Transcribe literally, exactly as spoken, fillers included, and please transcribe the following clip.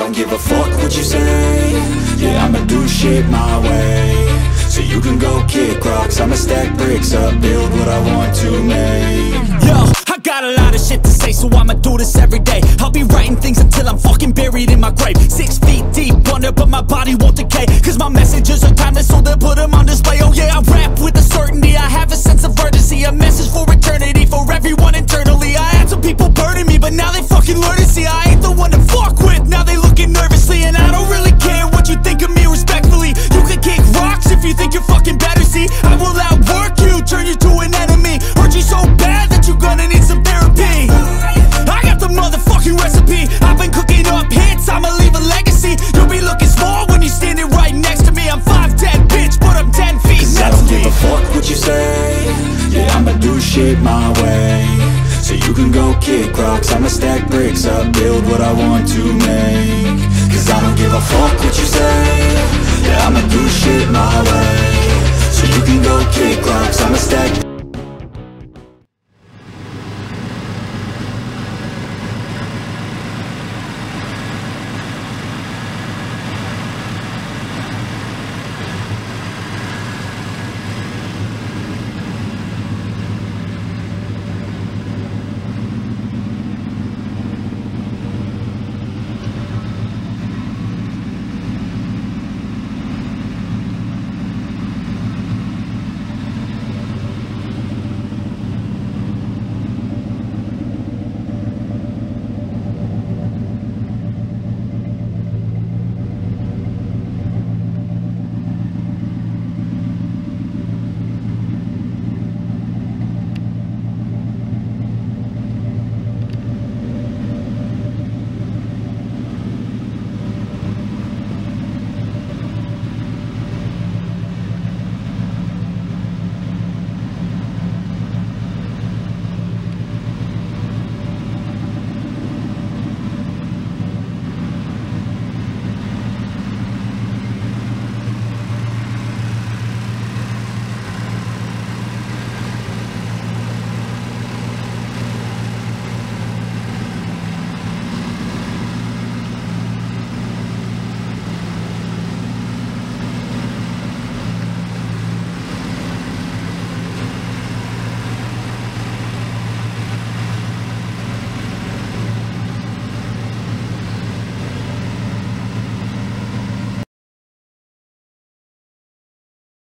don't give a fuck what you say. Yeah, I'ma do shit my way. So you can go kick rocks, I'ma stack bricks up, build what I want to make. Yo, I got a lot of shit to say, so I'ma do this every day. I'll be writing things until I'm fucking buried in my grave. Six feet deep under, but my body won't decay, cause my messages are timeless, so they'll put them on display. Oh yeah, I rap with a certainty, I have a sense of urgency, a message for eternity, for everyone internally. I had some people burning me, but now they fucking learn to see I ain't the one to fuck with, now they looking nervously. And I don't really care what you think of me, respectfully. You can kick rocks if you think you're fucking better, see I will outwork you, turn you to an enemy. Hurt you so bad that you're gonna need some therapy. I got the motherfucking recipe, I've been cooking up hits, I'ma leave a legacy. You'll be looking small when you're standing right next to me. I'm five ten, bitch, but I'm ten feet. Cause I don't give a fuck what you say. Yeah, I'ma do shit my way. So you can go kick rocks, I'ma stack bricks up, build what I want to make. Cause I don't give a fuck what you say.